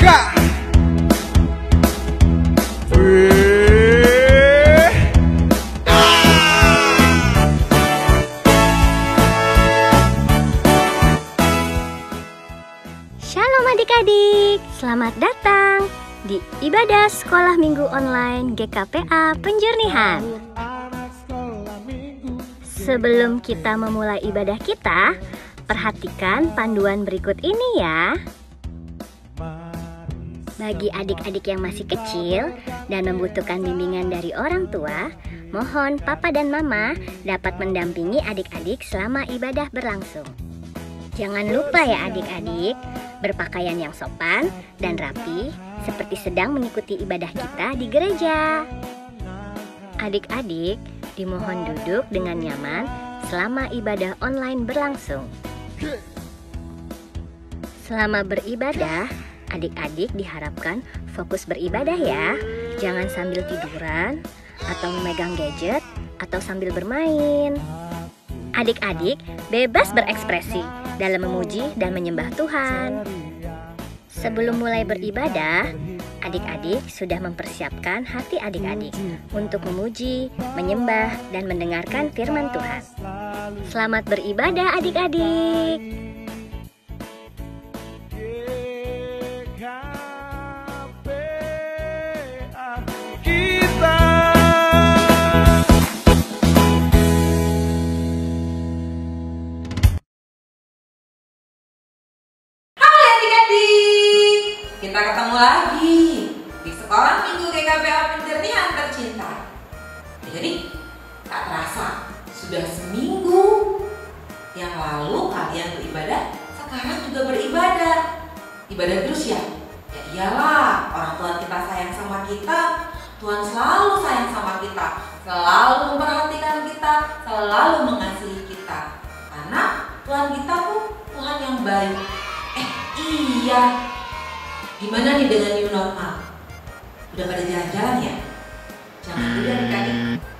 Shalom adik-adik, selamat datang di ibadah sekolah minggu online GKPA Penjernihan. Sebelum kita memulai ibadah kita, perhatikan panduan berikut ini ya. Bagi adik-adik yang masih kecil dan membutuhkan bimbingan dari orang tua, mohon papa dan mama dapat mendampingi adik-adik selama ibadah berlangsung. Jangan lupa ya adik-adik, berpakaian yang sopan dan rapi seperti sedang mengikuti ibadah kita di gereja. Adik-adik dimohon duduk dengan nyaman selama ibadah online berlangsung. Selama beribadah, adik-adik diharapkan fokus beribadah ya. Jangan sambil tiduran atau memegang gadget atau sambil bermain. Adik-adik bebas berekspresi dalam memuji dan menyembah Tuhan. Sebelum mulai beribadah, adik-adik sudah mempersiapkan hati adik-adik untuk memuji, menyembah, dan mendengarkan firman Tuhan. Selamat beribadah adik-adik. Kita ketemu lagi di sekolah minggu GKPA Penjernihan tercinta. Jadi tak terasa sudah seminggu yang lalu kalian beribadah, sekarang juga beribadah. Ibadah terus ya? Ya iyalah, orang tua kita sayang sama kita, Tuhan selalu sayang sama kita, selalu memperhatikan kita, selalu mengasihi kita. Karena Tuhan kita tuh Tuhan yang baik. Iya. Gimana nih dengan new normal? Udah pada jalan-jalan ya? Jangan dulu adik-adik.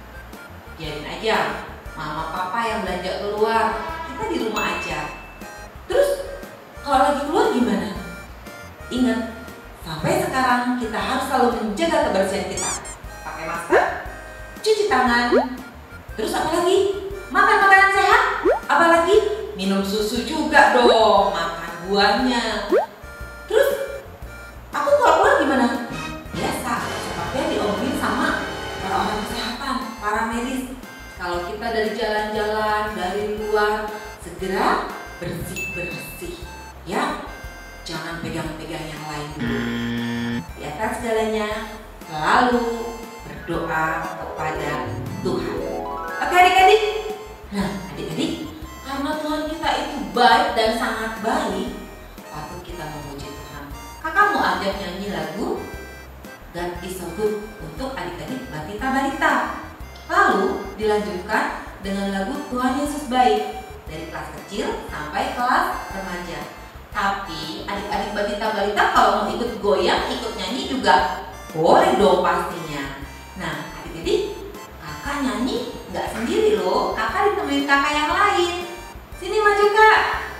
Biarin aja mama papa yang belanja keluar, kita di rumah aja. Terus kalau lagi keluar gimana? Ingat, sampai sekarang kita harus selalu menjaga kebersihan kita. Pakai masker, cuci tangan. Terus apa lagi? Makan makanan sehat. Apalagi minum susu juga dong, makan buahnya. Terus aku kalau keluar gimana? Biasa, seperti yang diomongin sama orang-orang kesehatan, para medis. Kalau kita dari jalan-jalan, dari luar, segera bersih-bersih ya. Jangan pegang-pegang yang lain dulu. Di atas segalanya, selalu berdoa kepada Tuhan. Oke adik-adik? Nah adik-adik, karena Tuhan kita itu baik dan sangat baik, patut kita memuji Tuhan. Kakak mau ajak nyanyi lagu God is so good untuk adik-adik balita-balita. Lalu dilanjutkan dengan lagu Tuhan Yesus baik dari kelas kecil sampai kelas remaja. Tapi adik-adik balita-balita kalau mau ikut goyang, ikut nyanyi juga boleh dong pastinya. Nah adik-adik, kakak nyanyi nggak sendiri loh, kakak ditemenin kakak yang lain. Sini maju kak.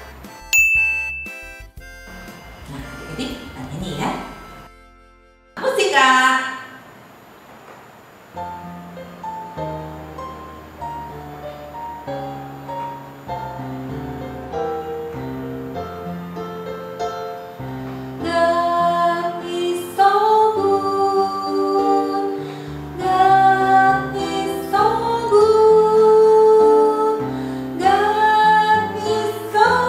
Nah adik-adik, kita nyanyi ya. Musik kak. So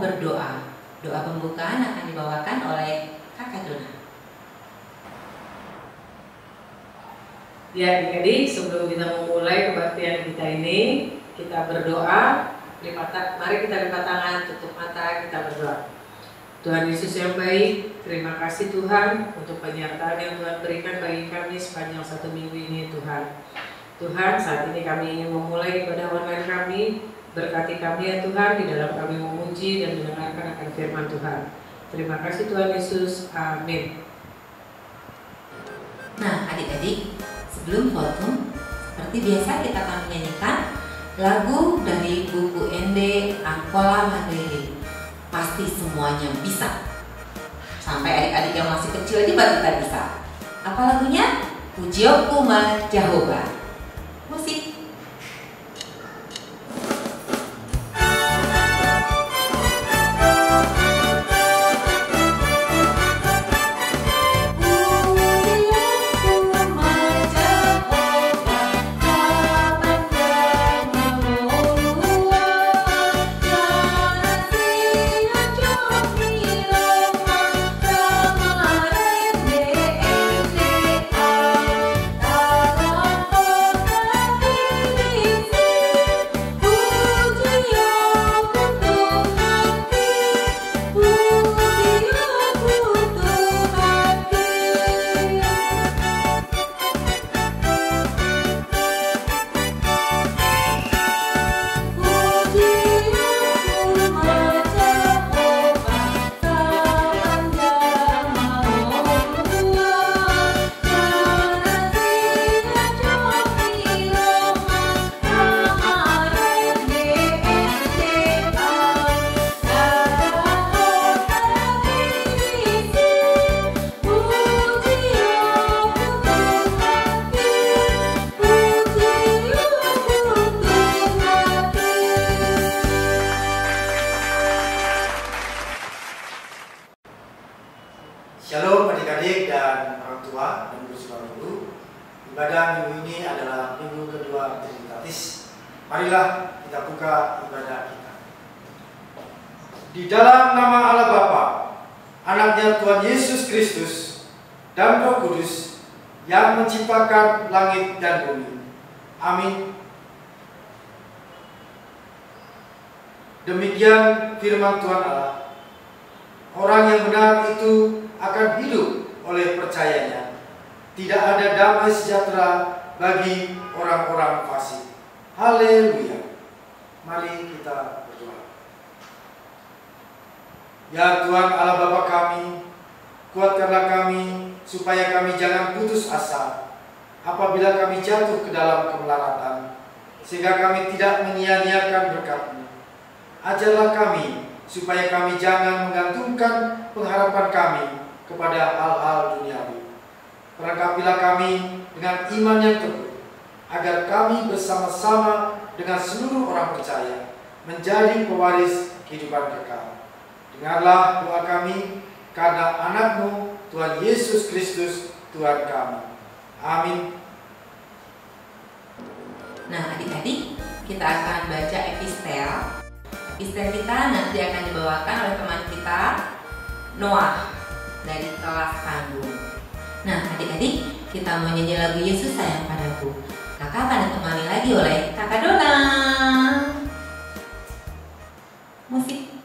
berdoa. Doa pembukaan akan dibawakan oleh Kakak Dona. Ya adik-adik, sebelum kita memulai kebaktian kita ini, kita berdoa. Mari kita lipat tangan, tutup mata, kita berdoa. Tuhan Yesus yang baik, terima kasih Tuhan untuk penyertaan yang Tuhan berikan bagi kami sepanjang 1 minggu ini Tuhan. Tuhan, saat ini kami ingin memulai ibadah online kami. Berkati kami ya Tuhan, di dalam kami memuji dan mendengarkan akan firman Tuhan. Terima kasih Tuhan Yesus, amin. Nah adik-adik, sebelum foto, seperti biasa kita akan menyanyikan lagu dari buku Ende Angkola Mandiri. Pasti semuanya bisa. Sampai adik-adik yang masih kecil aja baru kita bisa. Apa lagunya? Pujioku ma Jehovah. Musik. Shalom adik-adik dan orang tua dan guru. Ibadah minggu ini adalah minggu kedua Trinitatis. Marilah kita buka ibadah kita. Di dalam nama Allah Bapa, Anaknya Tuhan Yesus Kristus, dan Roh Kudus yang menciptakan langit dan bumi. Amin. Demikian firman Tuhan Allah. Orang yang benar itu akan hidup oleh percayanya. Tidak ada damai sejahtera bagi orang-orang fasik. Haleluya. Mari kita berdoa. Ya Tuhan Allah Bapa kami, kuatkanlah kami supaya kami jangan putus asa apabila kami jatuh ke dalam kemelaratan, sehingga kami tidak menyia-nyiakan berkat-Mu. Ajarlah kami supaya kami jangan menggantungkan pengharapan kami kepada hal-hal duniawi. Perlengkapilah kami dengan iman yang teguh, agar kami bersama-sama dengan seluruh orang percaya menjadi pewaris kehidupan kekal. Dengarlah doa kami karena Anak-Mu, Tuhan Yesus Kristus, Tuhan kami. Amin. Nah adik-adik, kita akan baca epistel. Epistel kita nanti akan dibawakan oleh teman kita, Noah, dari kelas Tanggung. Nah adik-adik, kita mau nyanyi lagu Yesus Sayang Padaku. Kakak akan ditemani lagi oleh Kakak Dona. Musik.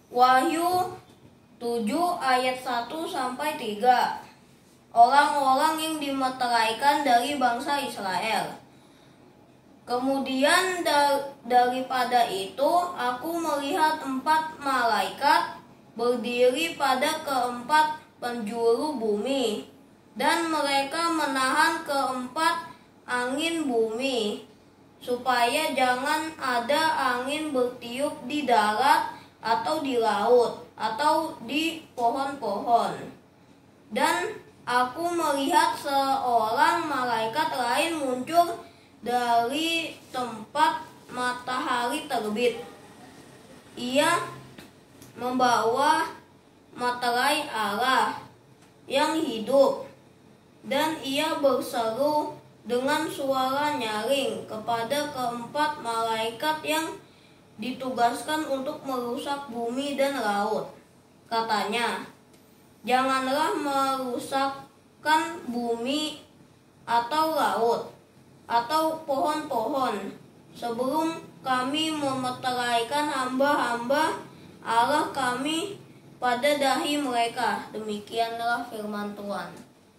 Wahyu 7 ayat 1 sampai 3. Orang-orang yang dimeteraikan dari bangsa Israel. Kemudian daripada itu aku melihat 4 malaikat berdiri pada keempat penjuru bumi, dan mereka menahan keempat angin bumi, supaya jangan ada angin bertiup di darat atau di laut atau di pohon-pohon. Dan aku melihat seorang malaikat lain muncul dari tempat matahari terbit. Ia membawa materai Allah yang hidup, dan ia berseru dengan suara nyaring kepada keempat malaikat yang ditugaskan untuk merusak bumi dan laut. Katanya, janganlah merusakkan bumi atau laut atau pohon-pohon sebelum kami memeteraikan hamba-hamba Allah kami pada dahi mereka. Demikianlah firman Tuhan.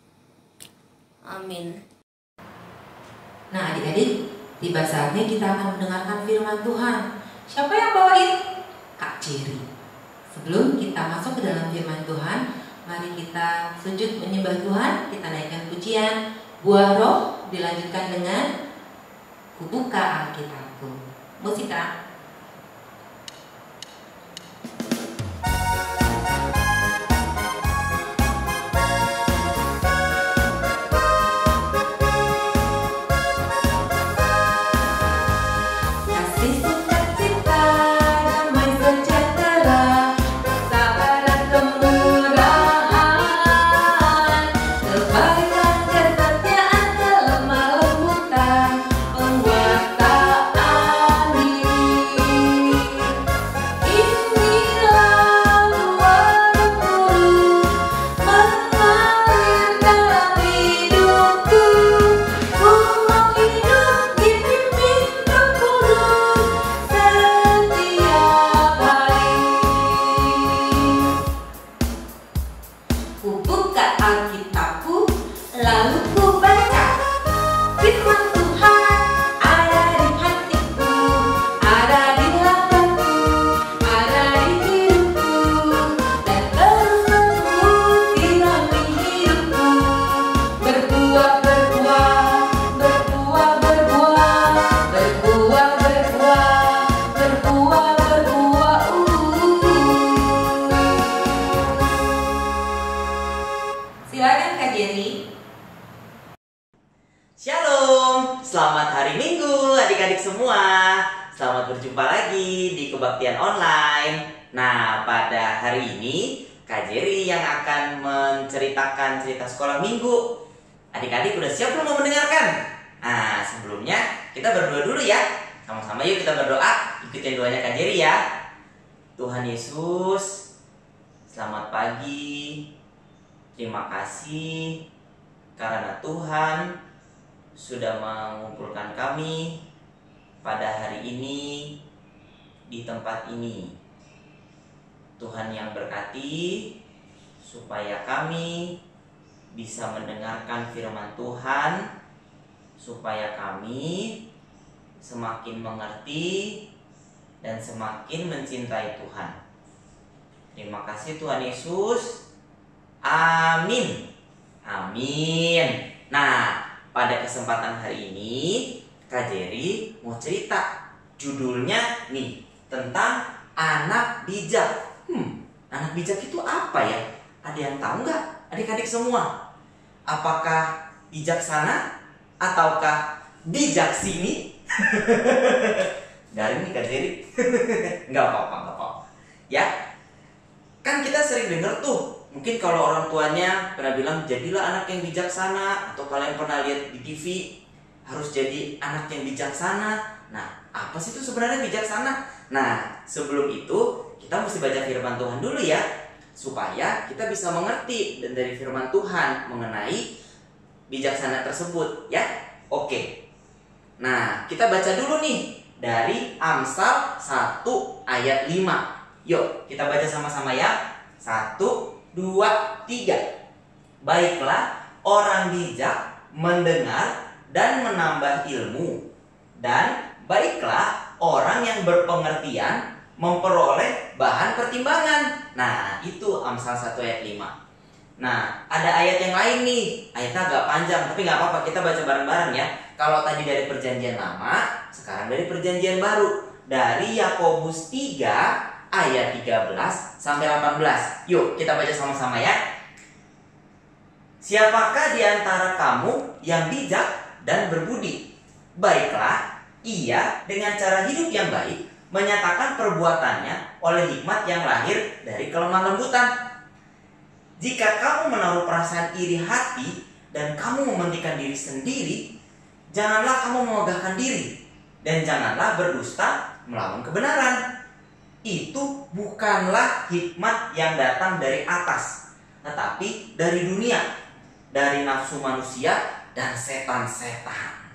Amin. Nah adik-adik, tiba saatnya kita akan mendengarkan firman Tuhan. Siapa yang bawain? Kak Ciri. Sebelum kita masuk ke dalam firman Tuhan, mari kita sujud menyembah Tuhan. Kita naikkan pujian Buah Roh, dilanjutkan dengan Kubuka Alkitabku. Musika. Shalom, selamat hari Minggu adik-adik semua. Selamat berjumpa lagi di kebaktian online. Nah, pada hari ini Kak Jerry yang akan menceritakan cerita sekolah minggu. Adik-adik udah siap belum mau mendengarkan? Nah, sebelumnya kita berdoa dulu ya. Sama-sama yuk kita berdoa. Ikutin doanya Kak Jerry ya. Tuhan Yesus, selamat pagi. Terima kasih karena Tuhan sudah mengumpulkan kami pada hari ini di tempat ini. Tuhan yang berkati supaya kami bisa mendengarkan firman Tuhan, supaya kami semakin mengerti dan semakin mencintai Tuhan. Terima kasih Tuhan Yesus. Amin. Amin. Nah, pada kesempatan hari ini Kak Jerry mau cerita. Judulnya nih tentang anak bijak. Anak bijak itu apa ya? Ada yang tahu nggak adik-adik semua? Apakah bijaksana ataukah bijak sini? Garing nih Kak Jerry. Nggak apa-apa. Ya, kan kita sering dengar tuh. Mungkin kalau orang tuanya pernah bilang jadilah anak yang bijaksana, atau kalian pernah lihat di TV harus jadi anak yang bijaksana. Nah, apa sih itu sebenarnya bijaksana? Nah, sebelum itu kita mesti baca firman Tuhan dulu ya, supaya kita bisa mengerti dan dari firman Tuhan mengenai bijaksana tersebut ya. Oke. Nah, kita baca dulu nih dari Amsal 1 ayat 5. Yuk, kita baca sama-sama ya. 1, 2, 3. Baiklah, orang bijak mendengar dan menambah ilmu. Dan baiklah, orang yang berpengertian memperoleh bahan pertimbangan. Nah, itu Amsal 1 ayat 5. Nah, ada ayat yang lain nih. Ayatnya agak panjang, tapi nggak apa-apa, kita baca bareng-bareng ya. Kalau tadi dari Perjanjian Lama, sekarang dari Perjanjian Baru. Dari Yakobus 3 ayat 13 sampai 18. Yuk, kita baca sama-sama ya. Siapakah di antara kamu yang bijak dan berbudi? Baiklah, ia dengan cara hidup yang baik menyatakan perbuatannya oleh hikmat yang lahir dari kelemah lembutan. Jika kamu menaruh perasaan iri hati dan kamu mementingkan diri sendiri, janganlah kamu memegahkan diri dan janganlah berdusta melawan kebenaran. Itu bukanlah hikmat yang datang dari atas, tetapi dari dunia, dari nafsu manusia dan setan-setan.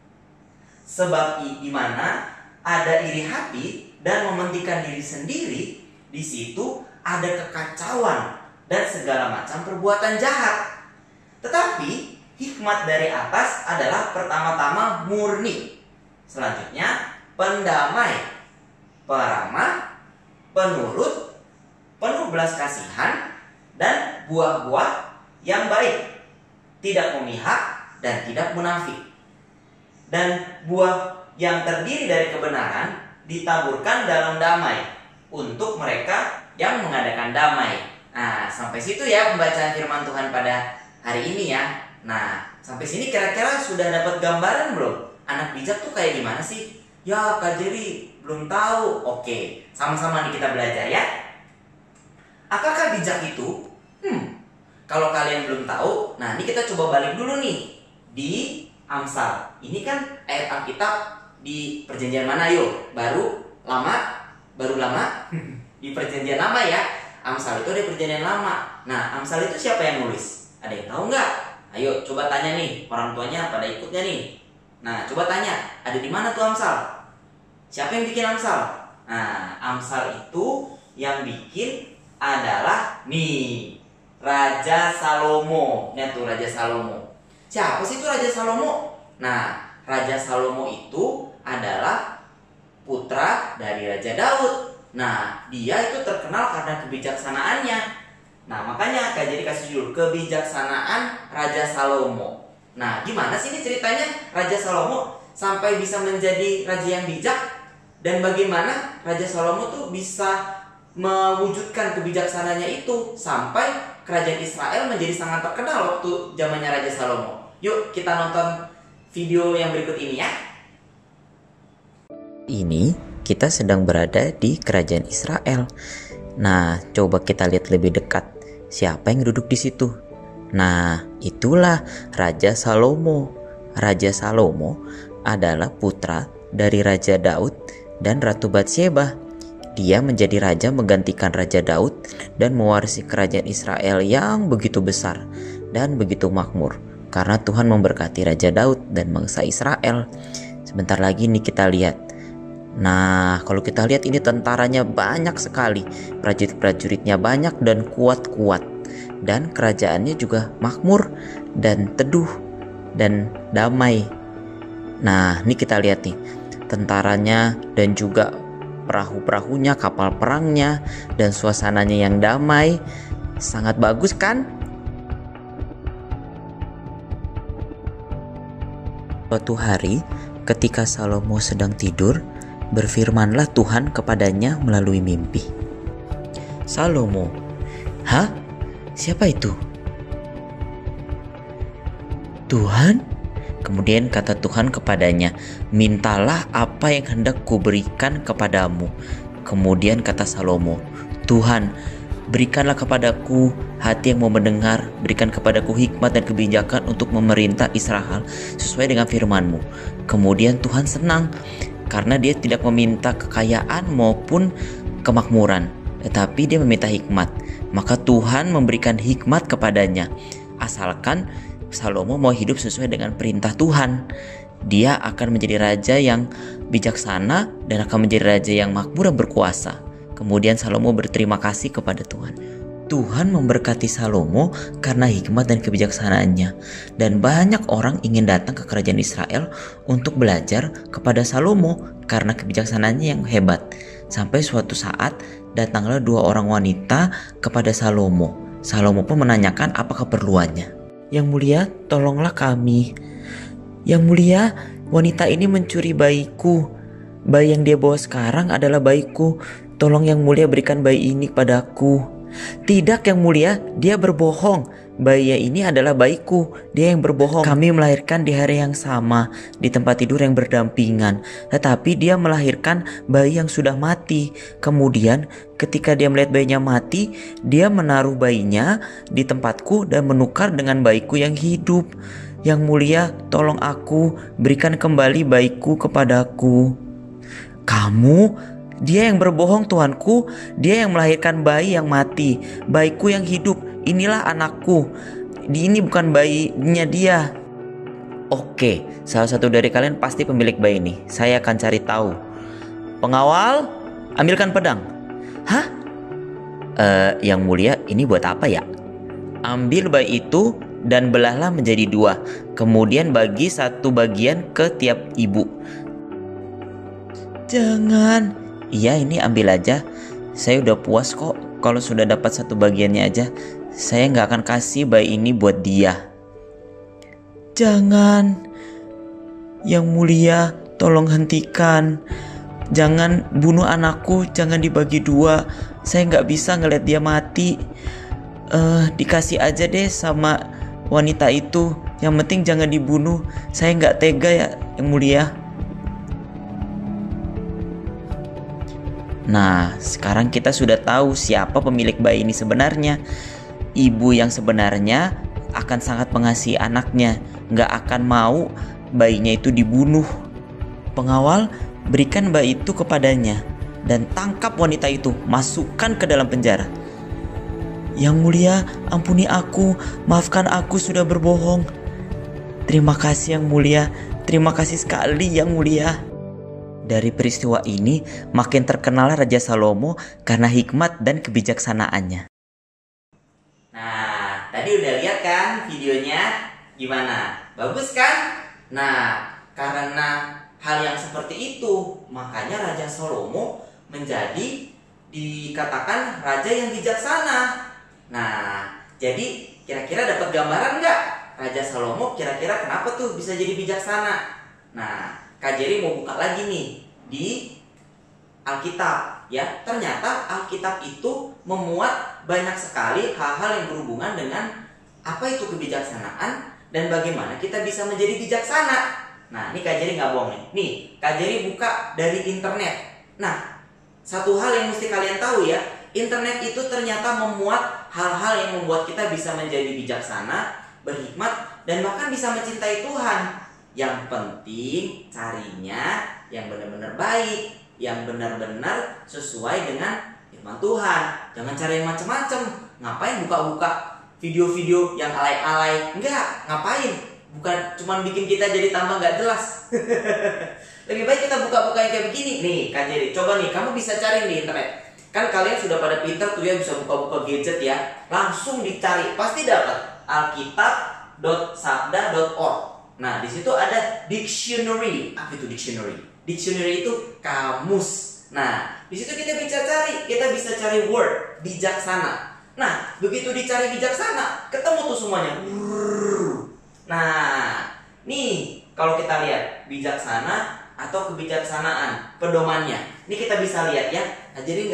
Sebab di mana ada iri hati dan mementingkan diri sendiri, di situ ada kekacauan dan segala macam perbuatan jahat. Tetapi hikmat dari atas adalah pertama-tama murni, selanjutnya pendamai, peramah, penurut, penuh belas kasihan, dan buah-buah yang baik, tidak memihak dan tidak munafik. Dan buah yang terdiri dari kebenaran ditaburkan dalam damai untuk mereka yang mengadakan damai. Nah, sampai situ ya pembacaan firman Tuhan pada hari ini ya. Nah, sampai sini kira-kira sudah dapat gambaran belum? Anak bijak tuh kayak gimana sih? Ya, Kak Jerry belum tahu. Oke, sama-sama nih kita belajar ya. Apakah bijak itu? Kalau kalian belum tahu, nah ini kita coba balik dulu nih di Amsal. Ini kan ayat Alkitab di Perjanjian mana yuk? Baru lama? Di Perjanjian Lama ya. Amsal itu di Perjanjian Lama. Nah, Amsal itu siapa yang nulis? Ada yang tahu nggak? Ayo coba tanya nih, orang tuanya pada ikutnya nih. Nah, coba tanya, ada di mana tuh Amsal? Siapa yang bikin Amsal? Nah, Amsal itu yang bikin adalah nih Raja Salomo. Nih tuh Raja Salomo. Siapa sih itu Raja Salomo? Nah, Raja Salomo itu adalah putra dari Raja Daud. Nah, dia itu terkenal karena kebijaksanaannya. Nah, makanya Kak Jerry kasih judul Kebijaksanaan Raja Salomo. Nah, gimana sih ini ceritanya Raja Salomo sampai bisa menjadi raja yang bijak? Dan bagaimana Raja Salomo tuh bisa mewujudkan kebijaksanaannya itu sampai kerajaan Israel menjadi sangat terkenal waktu zamannya Raja Salomo. Yuk kita nonton video yang berikut ini ya. Ini kita sedang berada di kerajaan Israel. Nah, coba kita lihat lebih dekat. Siapa yang duduk di situ? Nah, itulah Raja Salomo. Raja Salomo adalah putra dari Raja Daud dan Ratu Batsyeba. Dia menjadi raja menggantikan Raja Daud dan mewarisi kerajaan Israel yang begitu besar dan begitu makmur karena Tuhan memberkati Raja Daud dan bangsa Israel. Sebentar lagi nih kita lihat. Nah, kalau kita lihat ini tentaranya banyak sekali, prajurit-prajuritnya banyak dan kuat-kuat, dan kerajaannya juga makmur dan teduh dan damai. Nah, ini kita lihat nih tentaranya dan juga perahu-perahunya, kapal perangnya, dan suasananya yang damai. Sangat bagus kan? Suatu hari ketika Salomo sedang tidur, berfirmanlah Tuhan kepadanya melalui mimpi. Salomo. Hah? Siapa itu? Tuhan? Kemudian kata Tuhan kepadanya, mintalah apa yang hendak kuberikan kepadamu. Kemudian kata Salomo, Tuhan, berikanlah kepadaku hati yang mau mendengar, berikan kepadaku hikmat dan kebijakan untuk memerintah Israel sesuai dengan firman-Mu. Kemudian Tuhan senang karena dia tidak meminta kekayaan maupun kemakmuran, tetapi dia meminta hikmat. Maka Tuhan memberikan hikmat kepadanya, asalkan Salomo mau hidup sesuai dengan perintah Tuhan. Dia akan menjadi raja yang bijaksana dan akan menjadi raja yang makmur dan berkuasa. Kemudian Salomo berterima kasih kepada Tuhan. Tuhan memberkati Salomo karena hikmat dan kebijaksanaannya. Dan banyak orang ingin datang ke kerajaan Israel untuk belajar kepada Salomo karena kebijaksanaannya yang hebat. Sampai suatu saat datanglah 2 orang wanita kepada Salomo. Salomo pun menanyakan apa keperluannya. Yang mulia, tolonglah kami. Yang mulia, wanita ini mencuri bayiku. Bayi yang dia bawa sekarang adalah bayiku. Tolong yang mulia berikan bayi ini padaku. Tidak yang mulia, dia berbohong. Bayi ini adalah bayiku, dia yang berbohong. Kami melahirkan di hari yang sama, di tempat tidur yang berdampingan. Tetapi dia melahirkan bayi yang sudah mati. Kemudian ketika dia melihat bayinya mati, dia menaruh bayinya di tempatku dan menukar dengan bayiku yang hidup. Yang mulia, tolong aku, berikan kembali bayiku kepadaku. Kamu? Dia yang berbohong tuanku, dia yang melahirkan bayi yang mati, bayiku yang hidup, inilah anakku, ini bukan bayinya dia. Oke, salah satu dari kalian pasti pemilik bayi ini, saya akan cari tahu. Pengawal, ambilkan pedang. Hah? Yang mulia, ini buat apa ya? Ambil bayi itu dan belahlah menjadi 2, kemudian bagi 1 bagian ke tiap ibu. Jangan. Iya, ini ambil aja. Saya udah puas kok kalau sudah dapat 1 bagiannya aja. Saya nggak akan kasih bayi ini buat dia. Jangan. Yang mulia, tolong hentikan. Jangan bunuh anakku, jangan dibagi 2. Saya nggak bisa ngeliat dia mati. Dikasih aja deh sama wanita itu. Yang penting jangan dibunuh. Saya nggak tega ya, yang mulia. Nah, sekarang kita sudah tahu siapa pemilik bayi ini sebenarnya. Ibu yang sebenarnya akan sangat mengasihi anaknya, nggak akan mau bayinya itu dibunuh. Pengawal, berikan bayi itu kepadanya dan tangkap wanita itu, masukkan ke dalam penjara. Yang mulia, ampuni aku, maafkan aku sudah berbohong. Terima kasih yang mulia, terima kasih sekali yang mulia. Dari peristiwa ini, makin terkenallah Raja Salomo karena hikmat dan kebijaksanaannya. Nah, tadi udah lihat kan videonya? Gimana? Bagus kan? Nah, karena hal yang seperti itu, makanya Raja Salomo menjadi dikatakan raja yang bijaksana. Nah, jadi kira-kira dapat gambaran nggak? Raja Salomo kira-kira kenapa tuh bisa jadi bijaksana? Nah, Kak Jerry mau buka lagi nih di Alkitab ya. Ternyata Alkitab itu memuat banyak sekali hal-hal yang berhubungan dengan apa itu kebijaksanaan dan bagaimana kita bisa menjadi bijaksana. Nah, ini Kak Jerry nggak bohong nih. Nih, Kak Jerry buka dari internet. Nah, satu hal yang mesti kalian tahu ya, internet itu ternyata memuat hal-hal yang membuat kita bisa menjadi bijaksana, berhikmat, dan bahkan bisa mencintai Tuhan. Yang penting carinya yang benar-benar baik, yang benar-benar sesuai dengan firman Tuhan. Jangan cari yang macam-macam. Ngapain buka-buka video-video yang alay-alay? Enggak, ngapain? Bukan cuma bikin kita jadi tambah nggak jelas. Lebih baik kita buka-buka yang kayak begini. Nih, Kak Jerry, coba nih, kamu bisa cari di internet. Kan kalian sudah pada pinter tuh ya, bisa buka-buka gadget ya. Langsung dicari, pasti dapat. alkitab.sabda.org. Nah, di situ ada dictionary. Apa itu dictionary? Dictionary itu kamus. Nah, di situ kita bisa cari word bijaksana. Nah, begitu dicari bijaksana, ketemu tuh semuanya. Nah, nih kalau kita lihat bijaksana atau kebijaksanaan, pedomannya. Ini kita bisa lihat ya. Nah, jadi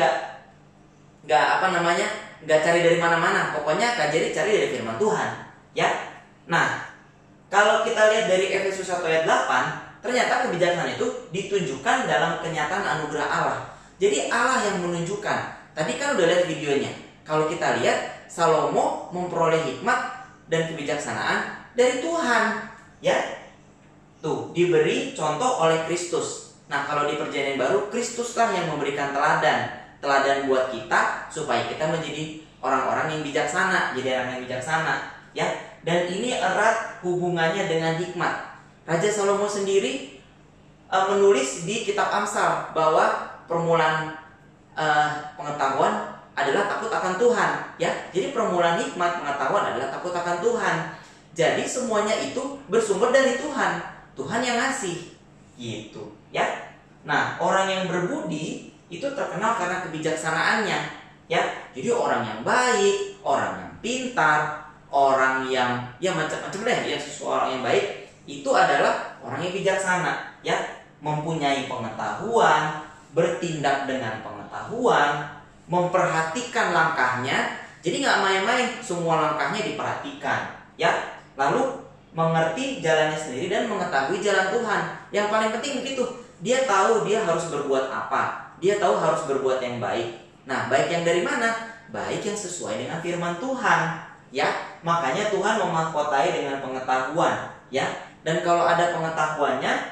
nggak cari dari mana-mana. Pokoknya Kak Jerry cari dari firman Tuhan, ya. Nah, kalau kita lihat dari Efesus 1 ayat 8, ternyata kebijaksanaan itu ditunjukkan dalam kenyataan anugerah Allah. Jadi Allah yang menunjukkan. Tadi kan udah lihat videonya. Kalau kita lihat, Salomo memperoleh hikmat dan kebijaksanaan dari Tuhan, ya. Tuh, diberi contoh oleh Kristus. Nah, kalau di Perjanjian Baru, Kristuslah yang memberikan teladan buat kita supaya kita menjadi orang-orang yang bijaksana, jadi orang yang bijaksana, ya. Dan ini erat hubungannya dengan hikmat. Raja Salomo sendiri menulis di kitab Amsal bahwa permulaan pengetahuan adalah takut akan Tuhan, ya. Jadi permulaan hikmat pengetahuan adalah takut akan Tuhan. Jadi semuanya itu bersumber dari Tuhan. Tuhan yang ngasih, gitu, ya. Nah, orang yang berbudi itu terkenal karena kebijaksanaannya, ya. Jadi orang yang baik, orang yang pintar, orang yang ya macam-macam deh, ya, seseorang yang baik itu adalah orang yang bijaksana, ya, mempunyai pengetahuan, bertindak dengan pengetahuan, memperhatikan langkahnya. Jadi nggak main-main, semua langkahnya diperhatikan, ya. Lalu mengerti jalannya sendiri dan mengetahui jalan Tuhan. Yang paling penting begitu, dia tahu dia harus berbuat apa, dia tahu harus berbuat yang baik. Nah, baik yang dari mana? Baik yang sesuai dengan firman Tuhan, ya. Makanya Tuhan memahkotai dengan pengetahuan, ya. Dan kalau ada pengetahuannya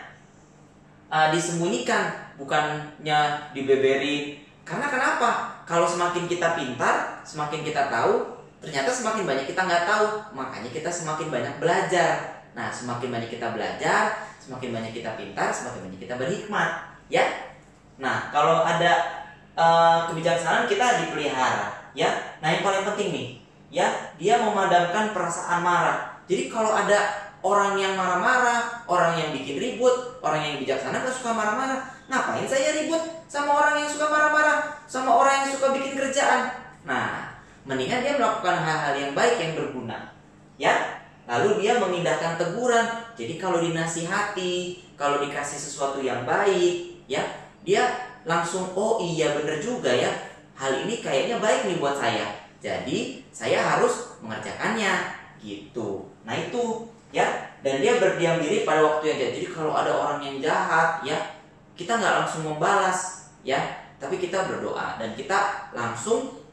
disembunyikan, bukannya dibeberin. Karena kenapa? Kalau semakin kita pintar, semakin kita tahu, ternyata semakin banyak kita nggak tahu. Makanya kita semakin banyak belajar. Nah, semakin banyak kita belajar, semakin banyak kita pintar, semakin banyak kita berhikmat, ya. Nah, kalau ada kebijaksanaan kita dipelihara, ya. Nah, yang paling penting nih, ya, dia memadamkan perasaan marah. Jadi kalau ada orang yang marah-marah, orang yang bikin ribut, orang yang bijaksana nggak suka marah-marah. Ngapain saya ribut sama orang yang suka marah-marah, sama orang yang suka bikin kerjaan? Nah, mendingan dia melakukan hal-hal yang baik yang berguna, ya. Lalu dia mengindahkan teguran. Jadi kalau dinasihati, kalau dikasih sesuatu yang baik, ya, dia langsung, oh iya bener juga ya, hal ini kayaknya baik nih buat saya, jadi saya harus mengerjakannya, gitu. Nah itu, ya. Dan dia berdiam diri pada waktu yang jahat. Jadi kalau ada orang yang jahat, ya, kita nggak langsung membalas, ya, tapi kita berdoa dan kita langsung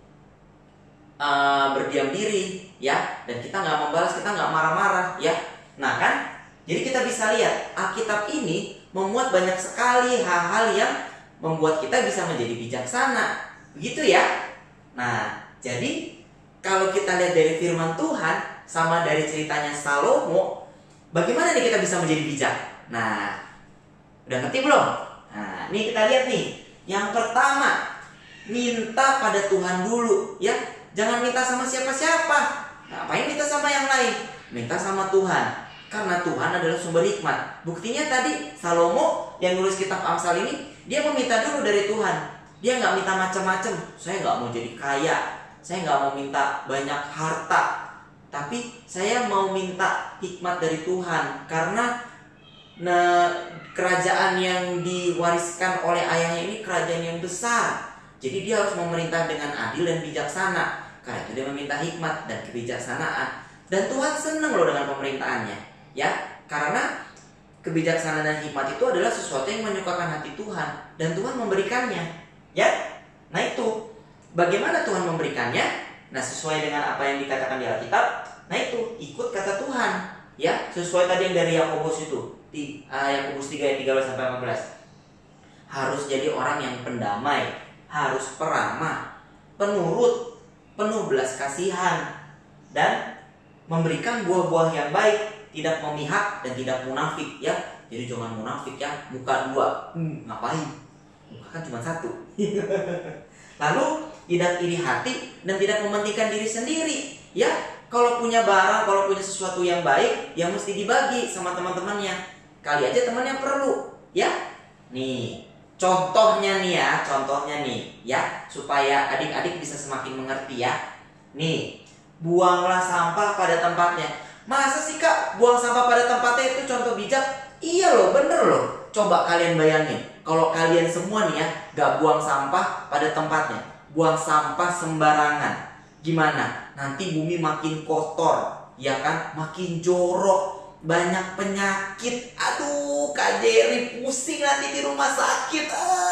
berdiam diri, ya, dan kita nggak membalas, kita nggak marah-marah, ya. Nah kan, jadi kita bisa lihat Alkitab ini memuat banyak sekali hal-hal yang membuat kita bisa menjadi bijaksana, begitu ya. Nah, jadi kalau kita lihat dari firman Tuhan sama dari ceritanya Salomo, bagaimana nih kita bisa menjadi bijak? Nah, udah ngerti belum? Nah, ini kita lihat nih. Yang pertama, minta pada Tuhan dulu, ya. Jangan minta sama siapa-siapa. Ngapain minta sama yang lain? Minta sama Tuhan. Karena Tuhan adalah sumber hikmat. Buktinya tadi Salomo yang nulis kitab Amsal ini, dia meminta dulu dari Tuhan. Dia nggak minta macam-macam. Saya nggak mau jadi kaya, saya nggak mau minta banyak harta, tapi saya mau minta hikmat dari Tuhan. Karena kerajaan yang diwariskan oleh ayahnya ini kerajaan yang besar. Jadi dia harus memerintah dengan adil dan bijaksana. Karena itu dia meminta hikmat dan kebijaksanaan. Dan Tuhan senang loh dengan pemerintahannya, ya. Karena kebijaksanaan dan hikmat itu adalah sesuatu yang menyukakan hati Tuhan, dan Tuhan memberikannya, ya. Nah itu, bagaimana Tuhan memberikannya? Nah, sesuai dengan apa yang dikatakan di Alkitab. Nah itu, ikut kata Tuhan, ya. Sesuai tadi yang dari Yakobus itu, di Yakobus 3 ayat 13-14. Harus jadi orang yang pendamai, harus peramah, penurut, penuh belas kasihan, dan memberikan buah-buah yang baik, tidak memihak dan tidak munafik, ya. Jadi jangan munafik, ya, muka dua, ngapain? Muka kan cuma satu. Lalu tidak iri hati dan tidak mementingkan diri sendiri, ya. Kalau punya barang, kalau punya sesuatu yang baik, ya mesti dibagi sama teman-temannya. Kali aja temannya perlu, ya. Nih, contohnya nih, ya, supaya adik-adik bisa semakin mengerti, ya. Nih, buanglah sampah pada tempatnya. Masa sih Kak, buang sampah pada tempatnya itu contoh bijak? Iya loh, bener loh. Coba kalian bayangin, kalau kalian semua nih ya, gak buang sampah pada tempatnya, buang sampah sembarangan, gimana? Nanti bumi makin kotor, ya kan? Makin jorok, banyak penyakit. Aduh, Kak Jerry pusing nanti di rumah sakit.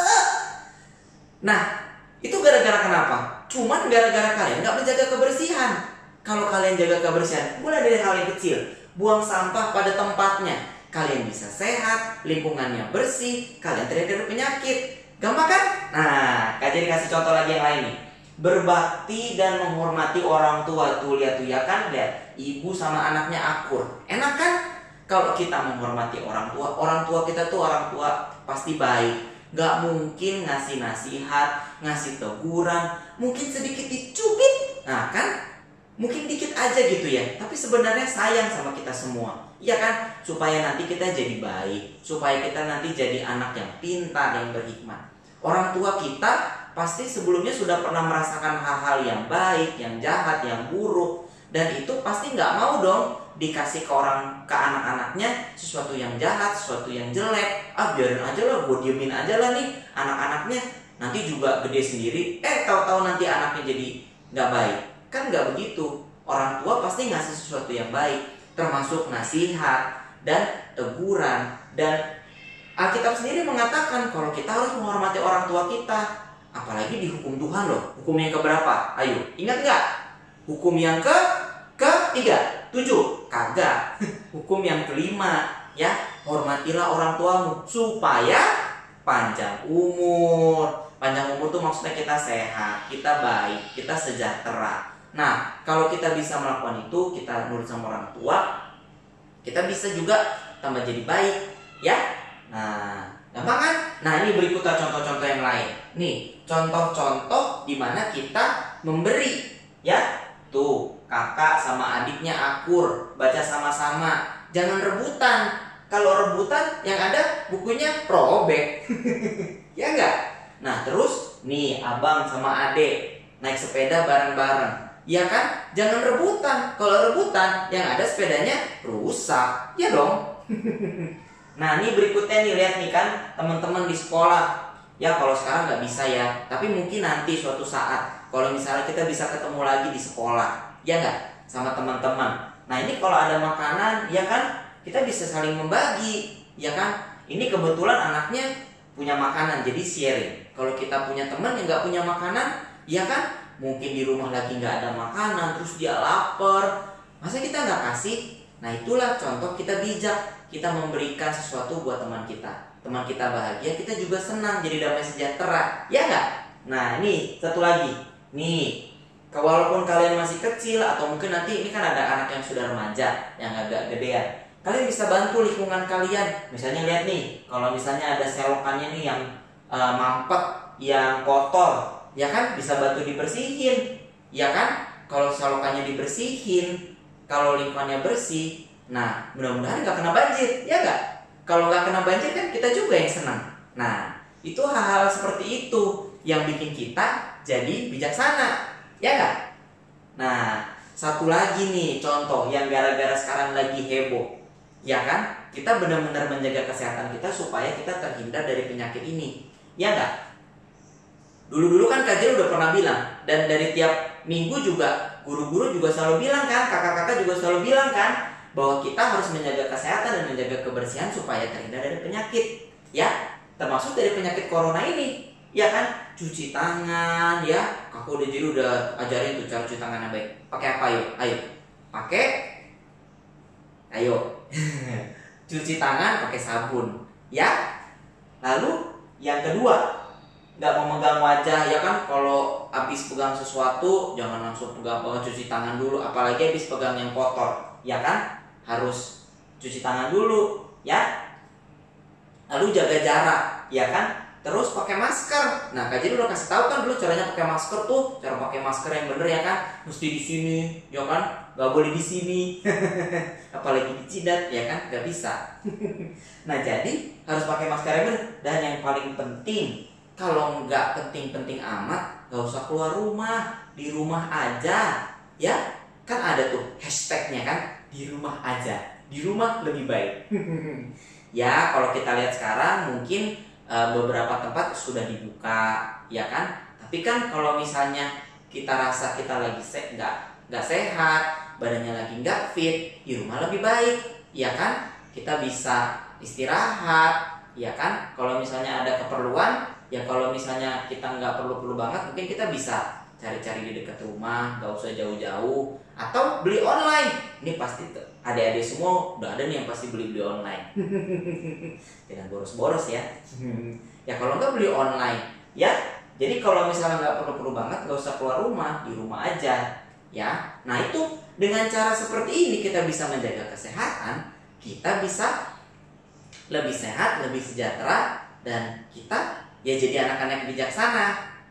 Nah, itu gara-gara kenapa? Cuman gara-gara kalian gak menjaga kebersihan. Kalau kalian jaga kebersihan, mulai dari hal yang kecil, buang sampah pada tempatnya, kalian bisa sehat, lingkungannya bersih, kalian tidak ada penyakit. Gampang kan? Nah, Kak Jerry kasih contoh lagi yang lain nih. Berbakti dan menghormati orang tua. Tuh lihat tuh, ya kan? Lihat, ibu sama anaknya akur. Enak kan? Kalau kita menghormati orang tua kita tuh orang tua pasti baik. Gak mungkin ngasih nasihat, ngasih teguran, mungkin sedikit dicubit. Nah kan, mungkin dikit aja gitu ya, tapi sebenarnya sayang sama kita semua. Iya kan? Supaya nanti kita jadi baik, supaya kita nanti jadi anak yang pintar, yang berhikmat. Orang tua kita pasti sebelumnya sudah pernah merasakan hal-hal yang baik, yang jahat, yang buruk. Dan itu pasti nggak mau dong dikasih ke anak-anaknya sesuatu yang jahat, sesuatu yang jelek. Biarin aja lah, gue diemin aja lah nih anak-anaknya. Nanti juga gede sendiri, tahu-tahu nanti anaknya jadi nggak baik. Kan nggak begitu. Orang tua pasti ngasih sesuatu yang baik, termasuk nasihat dan teguran. Dan Alkitab sendiri mengatakan kalau kita harus menghormati orang tua kita. Apalagi di hukum Tuhan loh. Hukum yang keberapa? Ayo, ingat nggak? Hukum yang ketiga, 7, kagak. Hukum yang kelima, ya, hormatilah orang tuamu supaya panjang umur. Panjang umur tuh maksudnya kita sehat, kita baik, kita sejahtera. Nah, kalau kita bisa melakukan itu, kita nurut sama orang tua, kita bisa juga tambah jadi baik, ya. Nah, gampang kan? Nah, ini berikutnya contoh-contoh yang lain. Nih, contoh-contoh di mana kita memberi, ya. Tuh, kakak sama adiknya akur, baca sama-sama. Jangan rebutan. Kalau rebutan, yang ada bukunya robek. Ya enggak? Nah, terus nih abang sama adek naik sepeda bareng-bareng. Ya kan? Jangan rebutan. Kalau rebutan, yang ada sepedanya rusak. Ya dong. Nah, ini berikutnya nih, lihat nih kan teman-teman di sekolah. Ya kalau sekarang nggak bisa ya, tapi mungkin nanti suatu saat kalau misalnya kita bisa ketemu lagi di sekolah, ya nggak, sama teman-teman. Nah ini kalau ada makanan, ya kan, kita bisa saling membagi, ya kan. Ini kebetulan anaknya punya makanan, jadi sharing. Kalau kita punya teman yang nggak punya makanan, ya kan, mungkin di rumah lagi nggak ada makanan, terus dia lapar, masa kita nggak kasih? Nah itulah contoh kita bijak, kita memberikan sesuatu buat teman kita. Teman kita bahagia, kita juga senang, jadi damai sejahtera, ya nggak? Nah ini satu lagi, nih, walaupun kalian masih kecil atau mungkin nanti ini kan ada anak yang sudah remaja, yang agak gedean, kalian bisa bantu lingkungan kalian. Misalnya lihat nih, kalau misalnya ada selokannya nih yang mampet, yang kotor, ya kan, bisa bantu dibersihin, ya kan? Kalau selokannya dibersihin, kalau lingkungannya bersih, nah mudah-mudahan nggak kena banjir, ya nggak? Kalau nggak kena banjir kan kita juga yang senang. Nah, itu hal-hal seperti itu yang bikin kita jadi bijaksana, ya nggak? Nah, satu lagi nih contoh yang gara-gara sekarang lagi heboh, ya kan? Kita benar-benar menjaga kesehatan kita supaya kita terhindar dari penyakit ini, ya nggak? Dulu-dulu kan Kak Jero udah pernah bilang, dan dari tiap minggu juga guru-guru juga selalu bilang kan, kakak-kakak juga selalu bilang kan, bahwa kita harus menjaga kesehatan dan menjaga kebersihan supaya terhindar dari penyakit, ya, termasuk dari penyakit corona ini, ya kan, cuci tangan, ya, kakak udah ajarin tuh cara cuci tangan yang baik. Pakai apa ayo, pakai, ayo, cuci tangan pakai sabun, ya. Lalu yang kedua, nggak memegang wajah, ya kan, kalau habis pegang sesuatu jangan langsung pegang cuci tangan dulu, apalagi habis pegang yang kotor, ya kan. Harus cuci tangan dulu, ya. Lalu jaga jarak, ya kan. Terus pakai masker. Nah, Kak Jero udah kasih tahu kan dulu caranya pakai masker tuh, cara pakai masker yang bener, ya kan. Mesti di sini, ya kan. Gak boleh di sini. Apalagi di jidat, ya kan. Gak bisa. Nah, jadi harus pakai masker yang bener. Dan yang paling penting, kalau nggak penting-penting amat, gak usah keluar rumah, di rumah aja, ya. Kan ada tuh hashtagnya kan. Di rumah aja, di rumah lebih baik. Ya, kalau kita lihat sekarang mungkin beberapa tempat sudah dibuka, ya kan. Tapi kan kalau misalnya kita rasa kita lagi nggak sehat, badannya lagi nggak fit, di rumah lebih baik, ya kan. Kita bisa istirahat, ya kan. Kalau misalnya ada keperluan, ya kalau misalnya kita nggak perlu banget, mungkin kita bisa cari-cari di dekat rumah, nggak usah jauh-jauh, atau beli online. Ini pasti adik-adik semua udah ada nih yang pasti beli online. Jangan boros-boros ya. Ya kalau nggak beli online, ya. Jadi kalau misalnya nggak perlu banget, nggak usah keluar rumah, di rumah aja, ya. Nah itu dengan cara seperti ini kita bisa menjaga kesehatan, kita bisa lebih sehat, lebih sejahtera, dan kita ya jadi anak-anak bijaksana.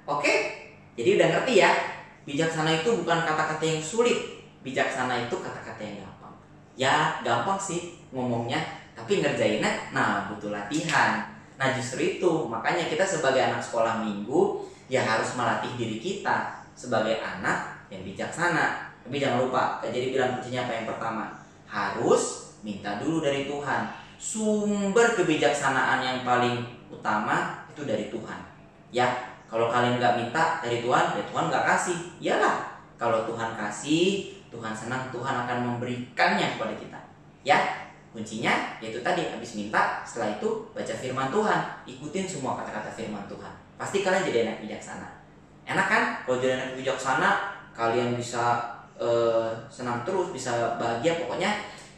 Oke? Jadi udah ngerti ya? Bijaksana itu bukan kata-kata yang sulit. Bijaksana itu kata-kata yang gampang. Ya gampang sih ngomongnya, tapi ngerjainnya butuh latihan. Nah justru itu makanya kita sebagai anak sekolah minggu ya harus melatih diri kita sebagai anak yang bijaksana. Tapi jangan lupa, jadi bilang kuncinya apa yang pertama? Harus minta dulu dari Tuhan. Sumber kebijaksanaan yang paling utama itu dari Tuhan. Ya, kalau kalian nggak minta dari Tuhan, ya Tuhan nggak kasih. Iyalah, kalau Tuhan kasih, Tuhan senang, Tuhan akan memberikannya kepada kita. Ya, kuncinya yaitu tadi, habis minta, setelah itu baca firman Tuhan, ikutin semua kata-kata firman Tuhan. Pasti kalian jadi anak bijaksana. Enak kan? Kalau jadi anak bijaksana, kalian bisa senang terus, bisa bahagia, pokoknya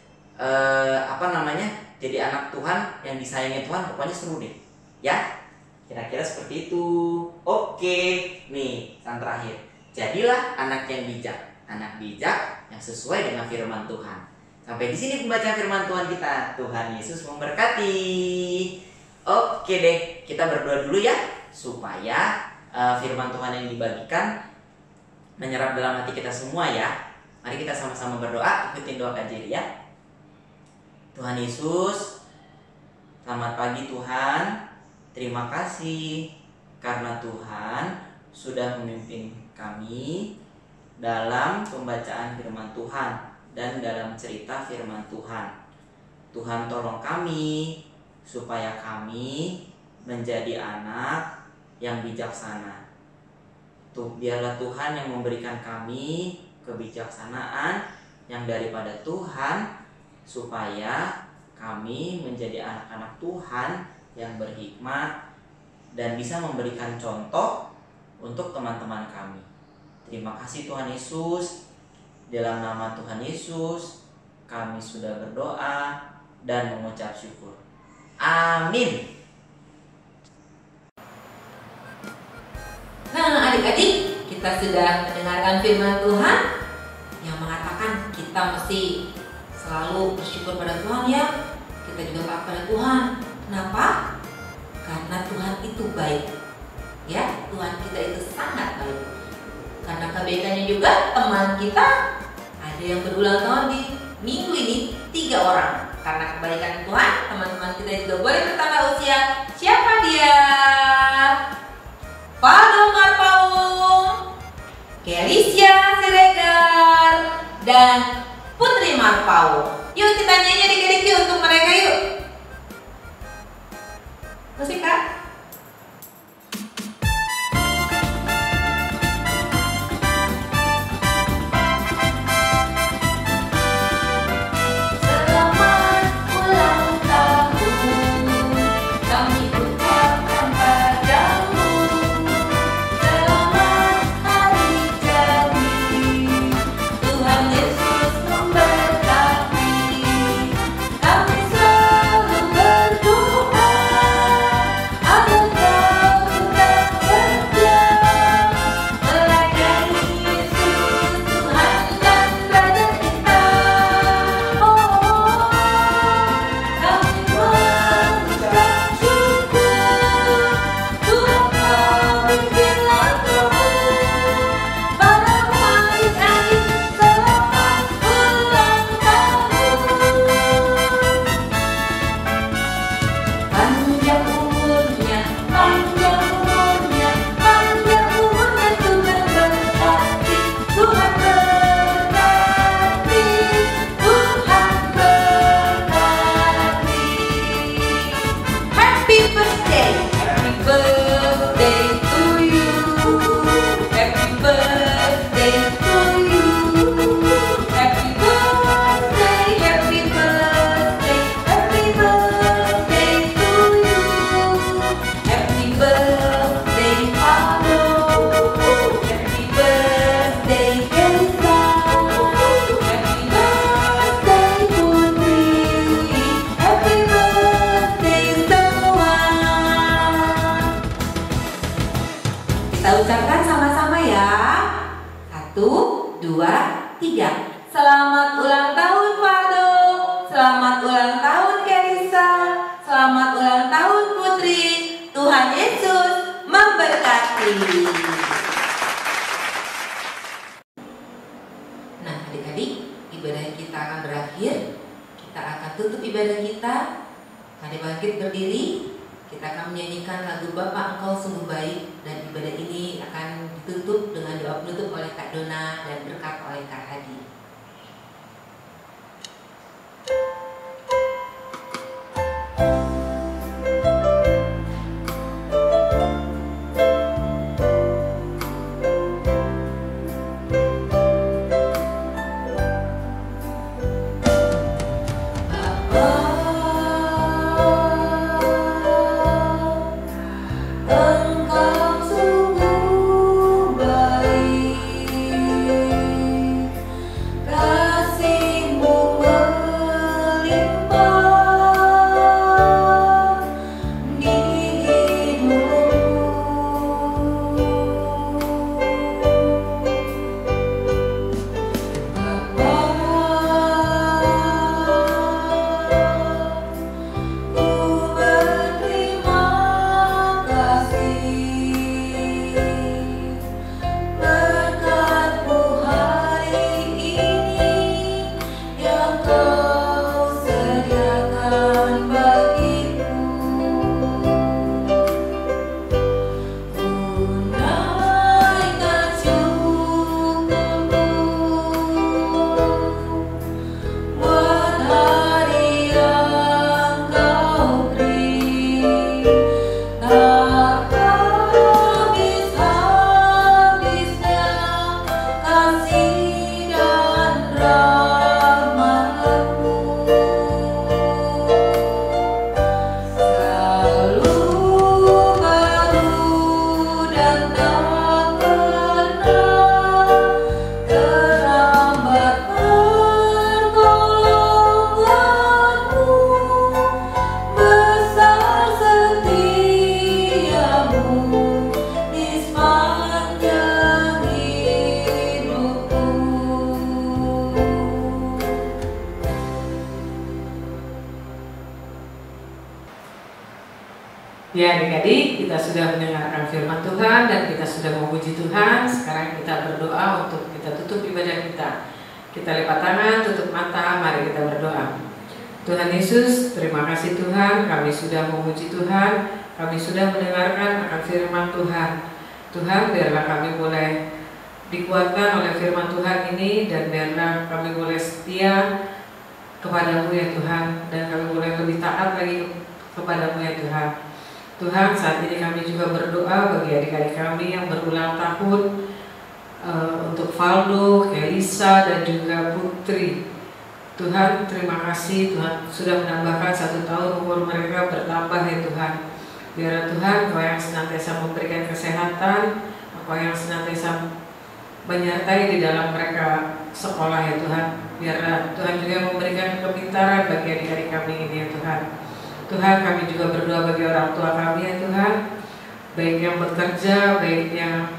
jadi anak Tuhan yang disayangi Tuhan, pokoknya seru deh. Ya, kira-kira seperti itu. Oke, nih yang terakhir. Jadilah anak yang bijak, anak bijak yang sesuai dengan firman Tuhan. Sampai di sini pembacaan firman Tuhan kita. Tuhan Yesus memberkati. Oke deh, kita berdoa dulu ya, supaya firman Tuhan yang dibagikan menyerap dalam hati kita semua ya. Mari kita sama-sama berdoa, ikutin doa Kak Jerry ya. Tuhan Yesus, selamat pagi Tuhan. Terima kasih karena Tuhan sudah memimpin kami dalam pembacaan firman Tuhan dan dalam cerita firman Tuhan. Tuhan tolong kami supaya kami menjadi anak yang bijaksana. Biarlah Tuhan yang memberikan kami kebijaksanaan yang daripada Tuhan, supaya kami menjadi anak-anak Tuhan yang berhikmat dan bisa memberikan contoh untuk teman-teman kami. Terima kasih Tuhan Yesus. Dalam nama Tuhan Yesus kami sudah berdoa dan mengucap syukur. Amin. Nah adik-adik, kita sudah mendengarkan firman Tuhan yang mengatakan kita mesti selalu bersyukur pada Tuhan ya. Kita juga taat pada Tuhan. Kenapa? Karena Tuhan itu baik. Ya, Tuhan kita itu sangat baik. Karena kebaikannya juga teman kita ada yang berulang tahun di minggu ini 3 orang. Karena kebaikan Tuhan, teman-teman kita juga boleh bertambah usia. Siapa dia? Valdo Marpaung, Kelisha Siregar, dan Putri Marpaung. Yuk kita nyanyi adik-adik yuk untuk mereka yuk. Musik Kak. Kita ucapkan sama-sama ya. 1, 2, 3. Selamat ulang tahun Valdo. Selamat ulang tahun Kelisha. Selamat ulang tahun Putri. Tuhan Yesus memberkati. Nah, adik-adik, ibadah kita akan berakhir. Kita akan tutup ibadah kita. Mari bangkit berdiri. Kita akan menyanyikan lagu Bapa Engkau Sungguh Baik, dan ibadah ini akan ditutup dengan doa penutup oleh Kak Dona dan berkat oleh Kak Hadi. Ya adik-adik, kita sudah mendengarkan firman Tuhan dan kita sudah memuji Tuhan. Sekarang kita berdoa untuk kita tutup ibadah kita. Kita lipat tangan, tutup mata, mari kita berdoa. Tuhan Yesus, terima kasih Tuhan, kami sudah memuji Tuhan, kami sudah mendengarkan akan firman Tuhan. Tuhan, biarlah kami boleh dikuatkan oleh firman Tuhan ini, dan biarlah kami boleh setia kepadamu ya Tuhan, dan kami boleh lebih taat lagi kepadamu ya Tuhan. Tuhan, saat ini kami juga berdoa bagi adik-adik kami yang berulang tahun, untuk Valdo, Kelisa, dan juga Putri. Tuhan, terima kasih Tuhan sudah menambahkan 1 tahun umur mereka bertambah ya Tuhan. Biar Tuhan, Kau yang senantiasa memberikan kesehatan, Kau yang senantiasa menyertai di dalam mereka sekolah ya Tuhan. Biar Tuhan juga memberikan kepintaran bagi adik-adik kami ini ya Tuhan. Tuhan, kami juga berdoa bagi orang tua kami ya Tuhan, baik yang bekerja, baik yang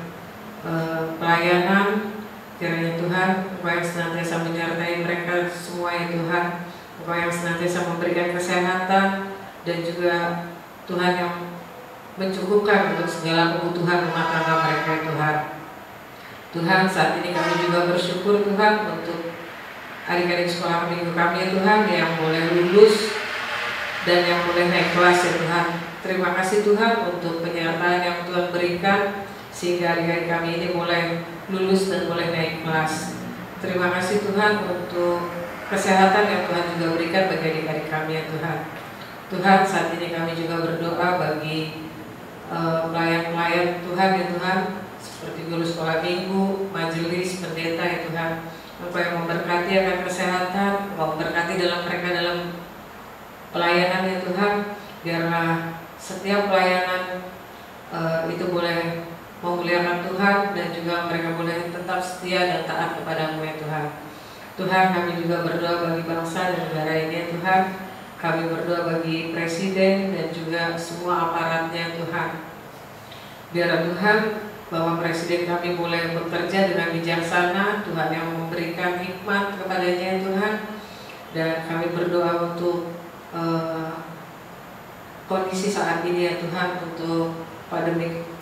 pelayanan. Kiranya Tuhan, Engkau yang senantiasa menyertai mereka semua ya Tuhan. Engkau yang senantiasa memberikan kesehatan, dan juga Tuhan yang mencukupkan untuk segala kebutuhan rumah tangga mereka ya Tuhan. Tuhan, saat ini kami juga bersyukur Tuhan untuk adik-adik sekolah minggu kami ya Tuhan, yang boleh lulus dan yang boleh naik kelas ya Tuhan. Terima kasih Tuhan untuk penyertaan yang Tuhan berikan, sehingga adik-adik kami ini boleh lulus dan boleh naik kelas. Terima kasih Tuhan untuk kesehatan yang Tuhan juga berikan bagi adik-adik kami ya Tuhan. Tuhan, saat ini kami juga berdoa bagi pelayan-pelayan Tuhan ya Tuhan, seperti guru sekolah minggu, majelis, pendeta ya Tuhan. Engkau yang memberkati akan kesehatan, Engkau memberkati dalam mereka dalam pelayanan ya Tuhan. Biarlah setiap pelayanan itu boleh memuliakan Tuhan, dan juga mereka boleh tetap setia dan taat kepadamu ya Tuhan. Tuhan, kami juga berdoa bagi bangsa dan negara ini ya Tuhan. Kami berdoa bagi presiden dan juga semua aparatnya Tuhan. Biar Tuhan, bahwa presiden kami boleh bekerja dengan bijaksana, Tuhan yang memberikan hikmat kepadanya Tuhan. Dan kami berdoa untuk kondisi saat ini ya Tuhan, untuk pandemi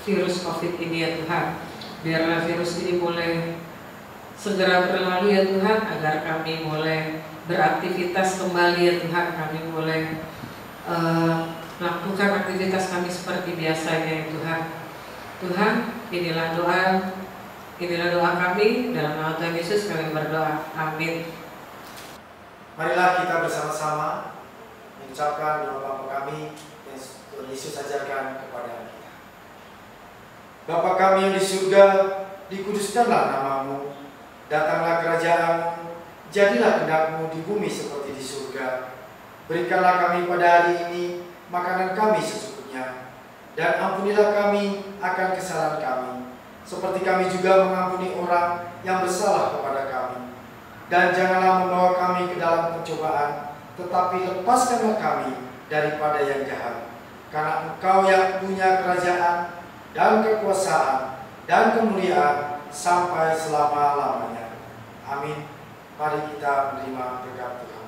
virus COVID ini ya Tuhan. Biarlah virus ini boleh segera berlalu ya Tuhan, agar kami boleh beraktivitas kembali ya Tuhan. Kami boleh melakukan aktivitas kami seperti biasanya ya Tuhan. Tuhan, inilah doa kami, dalam nama Tuhan Yesus kami berdoa, amin. Marilah kita bersama-sama mengucapkan doa Bapa kami yang Tuhan Yesus ajarkan kepada kita. Bapa kami yang di surga, dikuduskanlah namamu, datanglah kerajaan-Mu, jadilah kehendak-Mu di bumi seperti di surga. Berikanlah kami pada hari ini makanan kami secukupnya, dan ampunilah kami akan kesalahan kami, seperti kami juga mengampuni orang yang bersalah kepada kami. Dan janganlah membawa kami ke dalam pencobaan, tetapi lepaskanlah kami daripada yang jahat. Karena Engkau yang punya kerajaan dan kekuasaan dan kemuliaan sampai selama-lamanya. Amin. Mari kita menerima berkat Tuhan.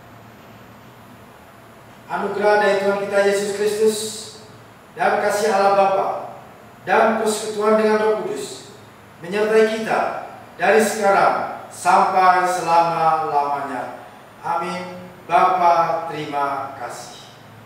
Anugerah dari Tuhan kita Yesus Kristus dan kasih Allah Bapa dan persekutuan dengan Roh Kudus menyertai kita dari sekarang sampai selama-lamanya. Amin. Bapa, terima kasih.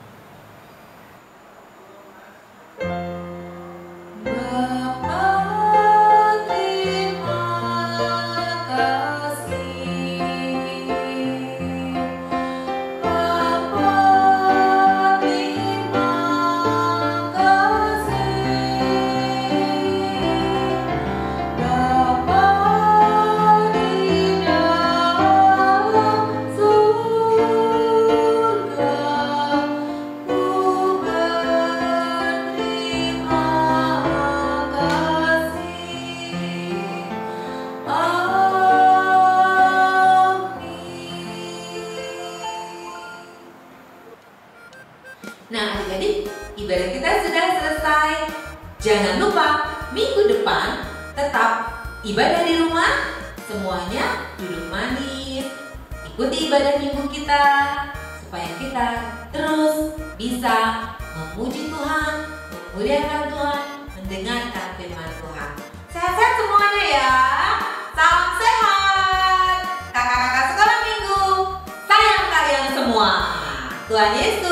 Nah adik-adik, ibadah kita sudah selesai. Jangan lupa minggu depan tetap ibadah di rumah. Semuanya duduk manis, ikuti ibadah minggu kita, supaya kita terus bisa memuji Tuhan, memuliakan Tuhan, mendengarkan firman Tuhan. Sehat-sehat semuanya ya. Salam sehat. Kakak-kakak sekolah minggu, sayang kalian semua. Tuhan Yesus